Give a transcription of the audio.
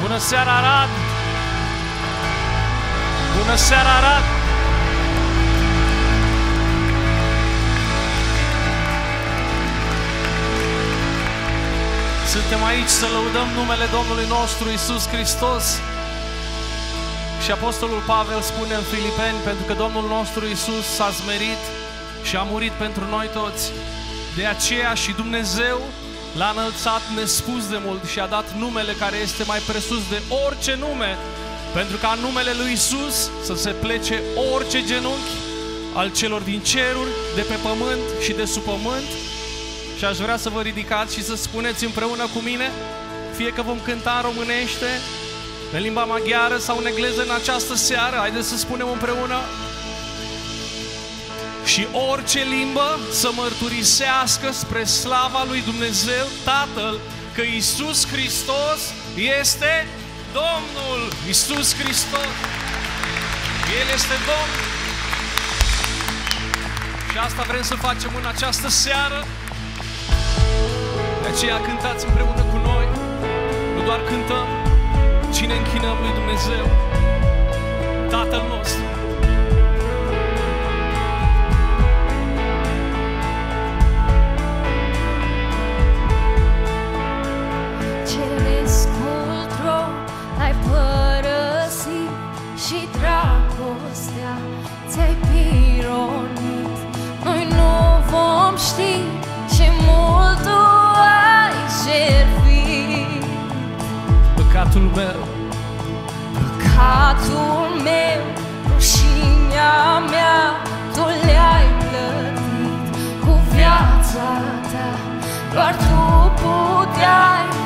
Bună seara, Arad! Bună seara, Arad! Suntem aici să lăudăm numele Domnului nostru Iisus Hristos. Și Apostolul Pavel spune în Filipeni, pentru că Domnul nostru Iisus s-a smerit și a murit pentru noi toți. De aceea și Dumnezeu l-a înălțat nespus de mult și a dat numele care este mai presus de orice nume, pentru ca în numele lui Iisus să se plece orice genunchi al celor din ceruri, de pe pământ și de sub pământ. Și aș vrea să vă ridicați și să spuneți împreună cu mine, fie că vom cânta în românește, în limba maghiară sau în engleză în această seară. Haideți să spunem împreună: și orice limbă să mărturisească spre slava lui Dumnezeu Tatăl că Iisus Hristos este Domnul. Iisus Hristos, El este Domn. Și asta vrem să facem în această seară. De aceea cântați împreună cu noi. Nu doar cântăm, ci ne închinăm lui Dumnezeu, Tatăl nostru. Cerescul tron ai părăsit și dragostea ți-ai pironit. Noi nu vom ști ce mult tu ai jertfit. Păcatul meu, păcatul meu, rușinea mea, tu le-ai plătit cu viața ta. Doar tu puteai